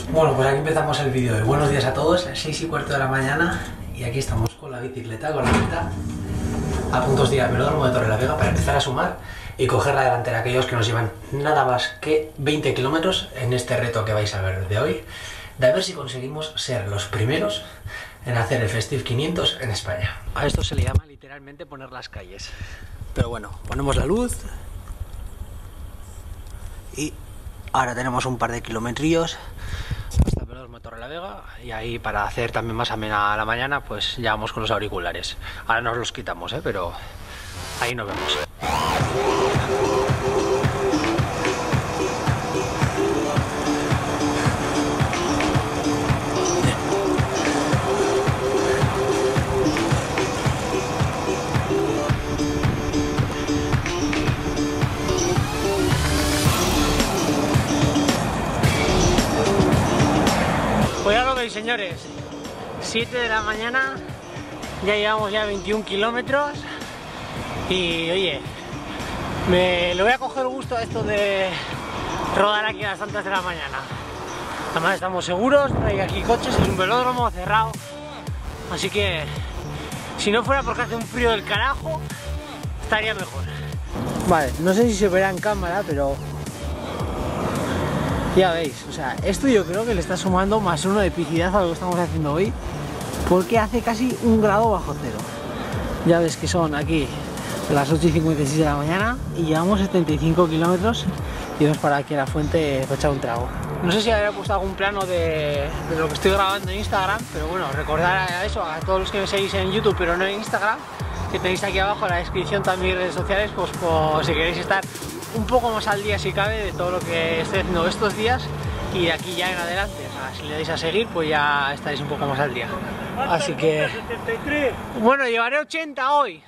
Bueno, pues aquí empezamos el vídeo de buenos días a todos, 6:15 de la mañana, y aquí estamos con la bicicleta, con la mitad, a puntos de ir al velódromo de Torrelavega para empezar a sumar y coger la delantera a aquellos que nos llevan nada más que 20 kilómetros en este reto que vais a ver de hoy, de a ver si conseguimos ser los primeros en hacer el Festive 500 en España. A esto se le llama literalmente poner las calles. Pero bueno, ponemos la luz y ahora tenemos un par de kilometrillos hasta el velódromo de Torrelavega, y ahí, para hacer también más amena la mañana, pues ya vamos con los auriculares. Ahora nos los quitamos, pero ahí nos vemos. Pues ya lo veis, señores, 7 de la mañana, ya llevamos 21 kilómetros y oye, le voy a coger gusto a esto de rodar aquí a las tantas de la mañana. Además estamos seguros, no hay aquí coches, es un velódromo cerrado, así que si no fuera porque hace un frío del carajo, estaría mejor. Vale, no sé si se verá en cámara, pero ya veis, o sea, esto yo creo que le está sumando más uno de epicidad a lo que estamos haciendo hoy, porque hace casi 1 grado bajo cero. Ya ves que son aquí las 8:56 de la mañana y llevamos 75 kilómetros y vamos para aquí a la fuente para echar un trago. No sé si habría puesto algún plano de lo que estoy grabando en Instagram, pero bueno, recordar a eso, a todos los que me seguís en YouTube pero no en Instagram, que tenéis aquí abajo en la descripción también redes sociales, pues si queréis estar un poco más al día si cabe de todo lo que estoy haciendo estos días y de aquí ya en adelante. O sea, si le dais a seguir, pues ya estaréis un poco más al día. Así que bueno, llevaré 80 hoy.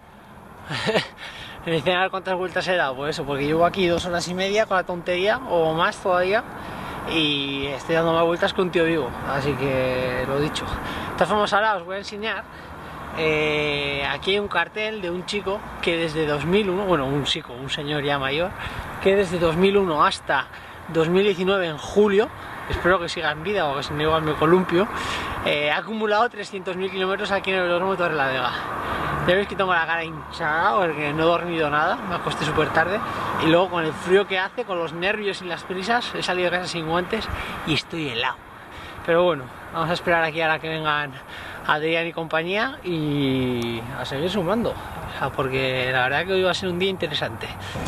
Me dicen a ver cuántas vueltas he dado, pues eso, porque llevo aquí 2 horas y media con la tontería o más todavía y estoy dando más vueltas que un tío vivo, así que lo dicho. De todas formas, ahora os voy a enseñar. Aquí hay un cartel de un chico que desde 2001, bueno, un señor ya mayor, que desde 2001 hasta 2019 en julio, espero que siga en vida o que si no igual me columpio, ha acumulado 300.000 kilómetros aquí en el velódromo de Torrelavega. Ya veis que tengo la cara hinchada porque no he dormido nada, me acosté súper tarde y luego con el frío que hace, con los nervios y las prisas, he salido de casa sin guantes y estoy helado. Pero bueno, vamos a esperar aquí ahora que vengan Adrián y compañía y a seguir sumando, o sea, porque la verdad que hoy va a ser un día interesante.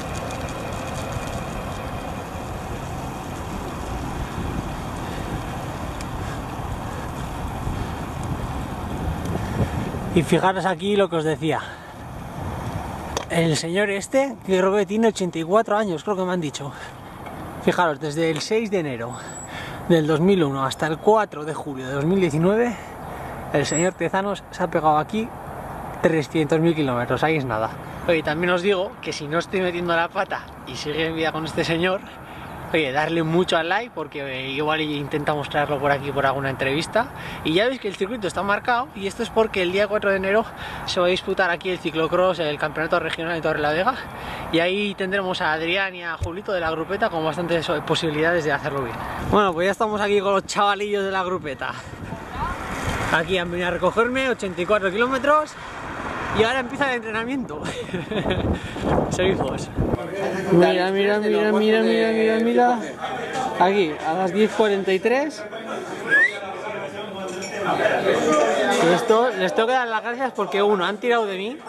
Y fijaros aquí lo que os decía, el señor este, que creo que tiene 84 años, creo que me han dicho. Fijaros, desde el 6 de enero del 2001 hasta el 4 de julio de 2019, el señor Tezanos se ha pegado aquí 300.000 kilómetros, ahí es nada. Oye, también os digo que si no estoy metiendo la pata y sigue en vida con este señor, oye, darle mucho al like, porque igual intenta mostrarlo por aquí por alguna entrevista. Y ya veis que el circuito está marcado, y esto es porque el día 4 de enero se va a disputar aquí el ciclocross, el campeonato regional de Torrelavega, y ahí tendremos a Adrián y a Julito de la grupeta con bastantes posibilidades de hacerlo bien. Bueno, pues ya estamos aquí con los chavalillos de la grupeta. Aquí han venido a recogerme 84 kilómetros y ahora empieza el entrenamiento. Seguimos. Mira, mira, mira, mira, mira, mira, mira. Aquí, a las 10:43. Les tengo que dar las gracias porque uno, han tirado de mí.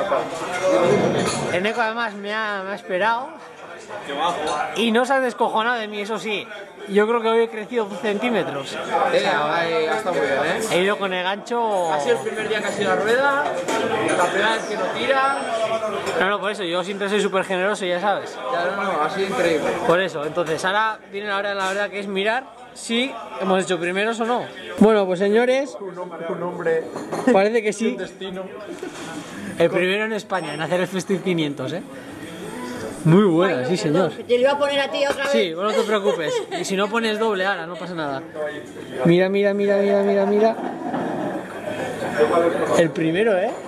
Eneco además me ha esperado. Y no se ha descojonado de mí, eso sí. Yo creo que hoy he crecido 12 centímetros. Ha estado muy bien, He ido con el gancho. Ha sido el primer día que ha sido la rueda, la primera vez que no tira. No, por eso, yo siempre soy súper generoso, ya sabes. Ya no, ha sido increíble. Por eso, entonces ahora viene la hora, la verdad, que es mirar si hemos hecho primeros o no. Bueno, pues señores, Un hombre, parece que sí. un destino. El primero en España en hacer el Festive 500, ¿eh? Muy buena, sí señor. Te lo iba a poner a ti otra vez. Sí, bueno, no te preocupes. Y si no pones doble, ahora no pasa nada. Mira, mira, mira, mira, mira, mira. El primero, ¿eh?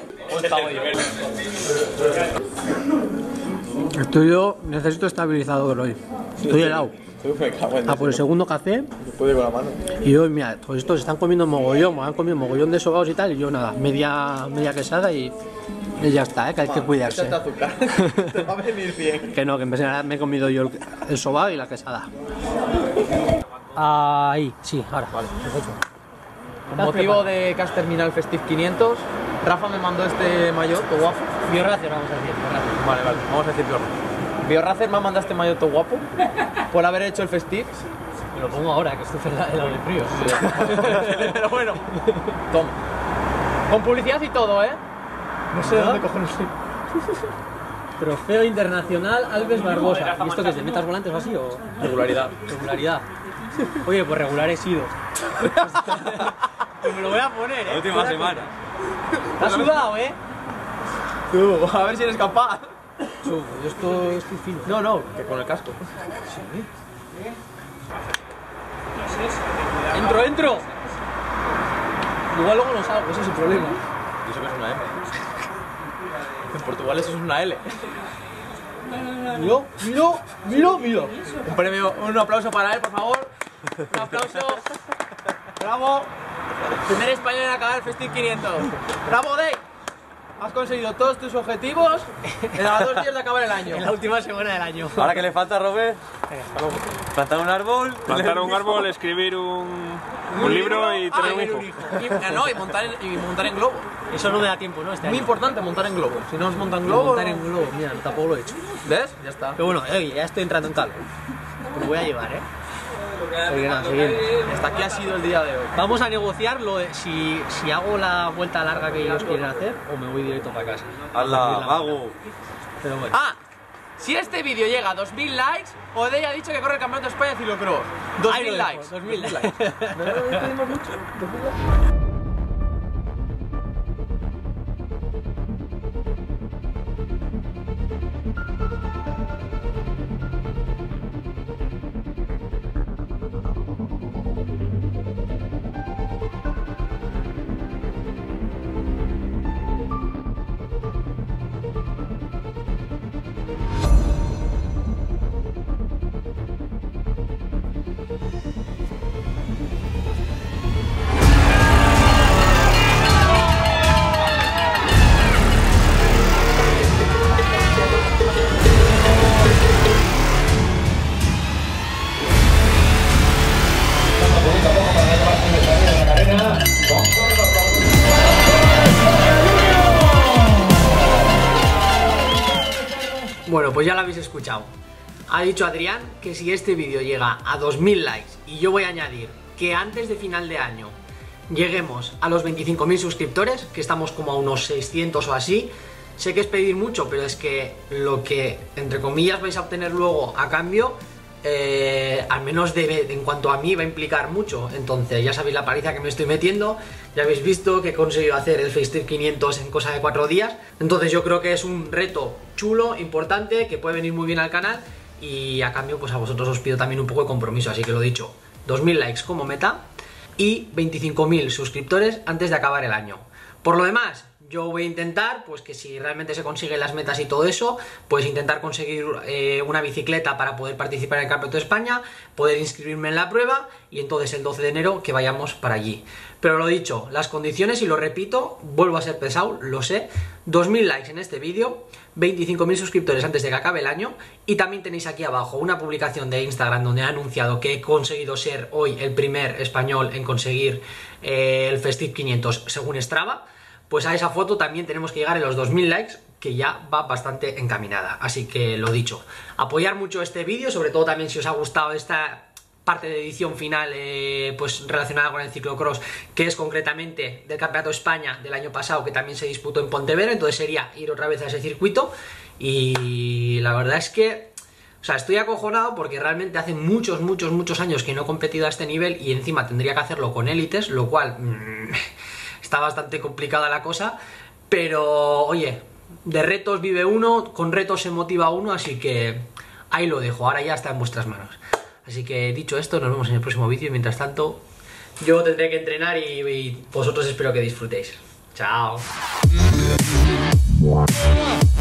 Estoy yo, necesito estabilizador hoy. Estoy helado. Me cago en Ah, por el segundo café. puede con la mano. Y yo, mira, pues estos están comiendo mogollón, han comido mogollón de sobaos y tal, y yo nada, media quesada y ya está, que hay que cuidarse. Échate azúcar. Te va a venir bien. Que no, que en vez de me he comido yo el sobao y la quesada. Ahí, sí, ahora. Vale, perfecto. Con motivo de que has terminado el Festive 500, Rafa me mandó este maillot, todo guapo. Biorracer, vamos a decir, biorracer. Vale, vamos a decir Biorracer. Biorracer me ha mandado este maillot todo guapo por haber hecho el Festive. Me lo pongo ahora, que estoy helado de frío. Pero bueno, toma. Con publicidad y todo, ¿eh? No sé de dónde cojones soy. Trofeo Internacional Alves Barbosa. ¿Y esto qué es? ¿De metas volantes o así? O... Regularidad. Regularidad. Oye, pues regular he sido. Pues me lo voy a poner, La última semana. ¿Te has sudado, Tú, a ver si eres capaz. Yo estoy fino. No, que con el casco. Sí. ¡Entro! Igual luego no salgo, ese es el problema. Y eso que es una M. En Portugal eso es una L. Mira. Un premio, un aplauso para él, por favor. Un aplauso. Bravo. Primer español en acabar el Festive 500. Bravo, Dave. Has conseguido todos tus objetivos en a 2 días de acabar el año. En la última semana del año. Ahora que le falta, Robert, plantar un árbol. Plantar un árbol, escribir un libro y tener un hijo. Y montar en globo. Eso no me da tiempo, ¿no? Muy importante montar en globo. Si no os montan globo. Montar en globo, mira, tampoco lo he hecho. ¿Ves? Ya está. Pero bueno, oye, ya estoy entrando en calor. Lo voy a llevar, Oye, nada, seguimos. Hasta aquí ha sido el día de hoy. Vamos a negociar lo de si hago la vuelta larga que ellos quieren hacer o me voy directo para casa. ¡Hala, vago! Pero bueno. Ah, si este vídeo llega a 2000 likes, Odey ha dicho que corre el campeonato de España de ciclocross. 2000 likes. 2000 likes. ¿No pedimos mucho? Bueno, pues ya lo habéis escuchado. Ha dicho Adrián que si este vídeo llega a 2000 likes y yo voy a añadir que antes de final de año lleguemos a los 25.000 suscriptores, que estamos como a unos 600 o así, sé que es pedir mucho, pero es que lo que, entre comillas, vais a obtener luego a cambio, al menos en cuanto a mí, va a implicar mucho. Entonces ya sabéis la paliza que me estoy metiendo, ya habéis visto que he conseguido hacer el Festive 500 en cosa de 4 días. Entonces yo creo que es un reto chulo, importante, que puede venir muy bien al canal, y a cambio pues a vosotros os pido también un poco de compromiso. Así que lo dicho, 2000 likes como meta y 25.000 suscriptores antes de acabar el año. Por lo demás, yo voy a intentar, pues que si realmente se consiguen las metas y todo eso, pues intentar conseguir una bicicleta para poder participar en el Campeonato de España, poder inscribirme en la prueba y entonces el 12 de enero que vayamos para allí. Pero lo dicho, las condiciones, y lo repito, vuelvo a ser pesado, lo sé, 2000 likes en este vídeo, 25.000 suscriptores antes de que acabe el año, y también tenéis aquí abajo una publicación de Instagram donde he anunciado que he conseguido ser hoy el primer español en conseguir el Festive 500 según Strava. Pues a esa foto también tenemos que llegar a los 2000 likes, que ya va bastante encaminada. Así que lo dicho, apoyar mucho este vídeo, sobre todo también si os ha gustado esta parte de edición final pues relacionada con el ciclocross, que es concretamente del Campeonato de España del año pasado, que también se disputó en Pontevedra. Entonces sería ir otra vez a ese circuito, y la verdad es que, o sea, estoy acojonado porque realmente hace muchos años que no he competido a este nivel, y encima tendría que hacerlo con élites, lo cual está bastante complicada la cosa. Pero oye, de retos vive uno, con retos se motiva uno, así que ahí lo dejo, ahora ya está en vuestras manos. Así que dicho esto, nos vemos en el próximo vídeo, y mientras tanto yo tendré que entrenar y vosotros espero que disfrutéis. Chao.